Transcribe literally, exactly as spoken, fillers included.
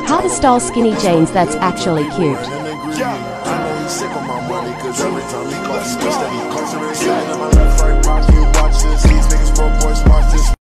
How to style skinny jeans that's actually cute. Yeah, I know he's sick of my money, cause every time he calls, he steady incarcerated in my left, right,